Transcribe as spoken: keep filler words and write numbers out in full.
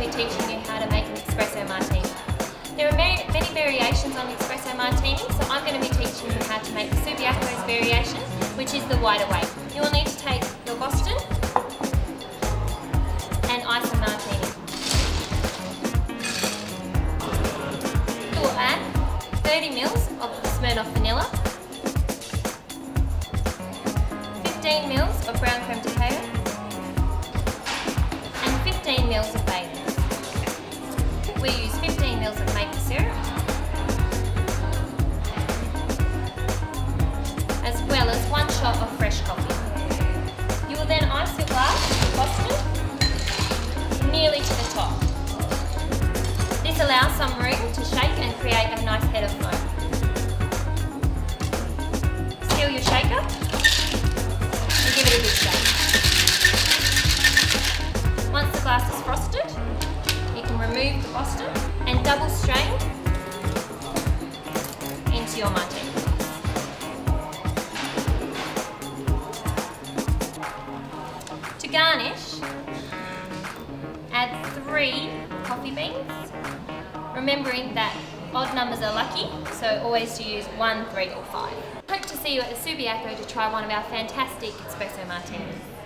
be teaching you how to make an Espresso Martini. There are many, many variations on the Espresso Martini, so I'm going to be teaching you how to make the Subiaco's variation, which is the wider weight. You will need to take your Boston and ice a martini. You will add thirty mils of Smirnoff vanilla, fifteen mils of brown creme cacao, and fifteen mils of Baileys. We use fifteen mils of maple syrup, as well as one shot of fresh coffee. You will then ice your glass with Boston nearly to the top. This allows some room to shake and create a nice head of foam. Seal your shaker and give it a good shake. Once the glass is frosted, you can remove the Boston and double strain into your martini glass. To garnish, add three coffee beans, remembering that odd numbers are lucky, so always to use one, three or five. Hope to see you at the Subiaco to try one of our fantastic Espresso Martinis.